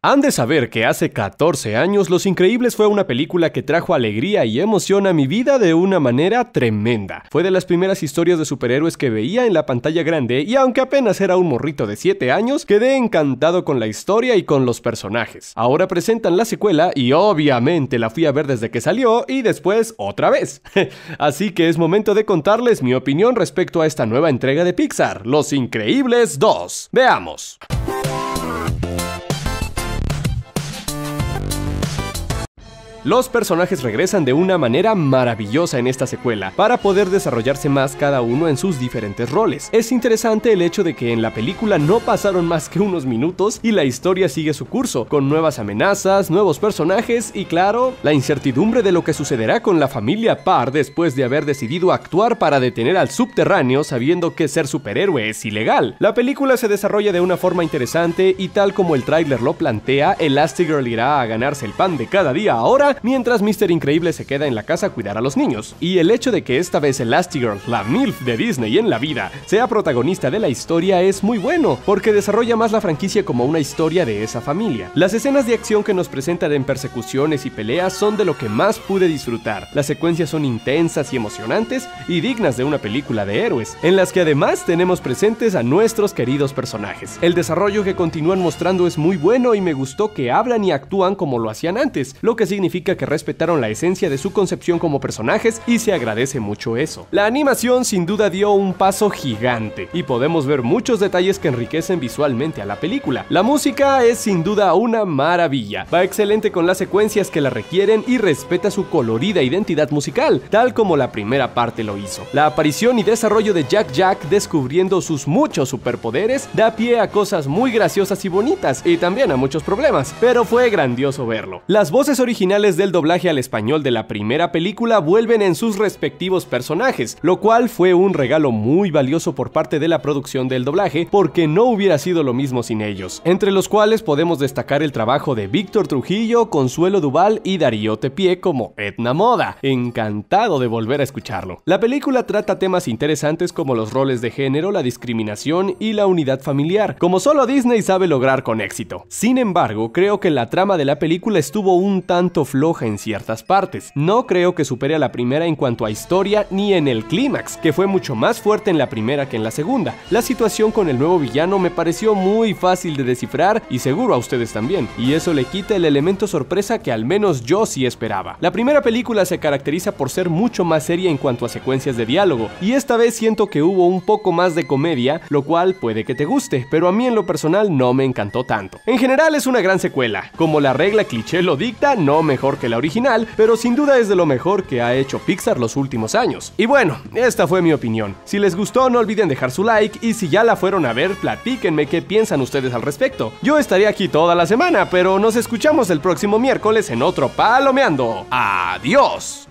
Han de saber que hace 14 años Los Increíbles fue una película que trajo alegría y emoción a mi vida de una manera tremenda. Fue de las primeras historias de superhéroes que veía en la pantalla grande y aunque apenas era un morrito de 7 años, quedé encantado con la historia y con los personajes. Ahora presentan la secuela y obviamente la fui a ver desde que salió y después otra vez. Así que es momento de contarles mi opinión respecto a esta nueva entrega de Pixar, Los Increíbles 2. Veamos. Los personajes regresan de una manera maravillosa en esta secuela, para poder desarrollarse más cada uno en sus diferentes roles. Es interesante el hecho de que en la película no pasaron más que unos minutos y la historia sigue su curso, con nuevas amenazas, nuevos personajes y claro, la incertidumbre de lo que sucederá con la familia Parr después de haber decidido actuar para detener al subterráneo sabiendo que ser superhéroe es ilegal. La película se desarrolla de una forma interesante y tal como el tráiler lo plantea, Elastigirl irá a ganarse el pan de cada día ahora, mientras Mr. Increíble se queda en la casa a cuidar a los niños. Y el hecho de que esta vez Elastigirl, la MILF de Disney en la vida, sea protagonista de la historia es muy bueno, porque desarrolla más la franquicia como una historia de esa familia. Las escenas de acción que nos presentan en persecuciones y peleas son de lo que más pude disfrutar. Las secuencias son intensas y emocionantes y dignas de una película de héroes, en las que además tenemos presentes a nuestros queridos personajes. El desarrollo que continúan mostrando es muy bueno y me gustó que hablan y actúan como lo hacían antes, lo que significa que respetaron la esencia de su concepción como personajes y se agradece mucho eso. La animación sin duda dio un paso gigante y podemos ver muchos detalles que enriquecen visualmente a la película. La música es sin duda una maravilla, va excelente con las secuencias que la requieren y respeta su colorida identidad musical, tal como la primera parte lo hizo. La aparición y desarrollo de Jack descubriendo sus muchos superpoderes da pie a cosas muy graciosas y bonitas y también a muchos problemas, pero fue grandioso verlo. Las voces originales del doblaje al español de la primera película vuelven en sus respectivos personajes, lo cual fue un regalo muy valioso por parte de la producción del doblaje, porque no hubiera sido lo mismo sin ellos, entre los cuales podemos destacar el trabajo de Víctor Trujillo, Consuelo Duval y Darío Tepié como Edna Moda. Encantado de volver a escucharlo. La película trata temas interesantes como los roles de género, la discriminación y la unidad familiar, como solo Disney sabe lograr con éxito. Sin embargo, creo que la trama de la película estuvo un tanto floja en ciertas partes. No creo que supere a la primera en cuanto a historia ni en el clímax, que fue mucho más fuerte en la primera que en la segunda. La situación con el nuevo villano me pareció muy fácil de descifrar y seguro a ustedes también, y eso le quita el elemento sorpresa que al menos yo sí esperaba. La primera película se caracteriza por ser mucho más seria en cuanto a secuencias de diálogo, y esta vez siento que hubo un poco más de comedia, lo cual puede que te guste, pero a mí en lo personal no me encantó tanto. En general es una gran secuela, como la regla cliché lo dicta, no mejor que la original, pero sin duda es de lo mejor que ha hecho Pixar los últimos años. Y bueno, esta fue mi opinión. Si les gustó, no olviden dejar su like y si ya la fueron a ver, platíquenme qué piensan ustedes al respecto. Yo estaré aquí toda la semana, pero nos escuchamos el próximo miércoles en otro Palomeando. ¡Adiós!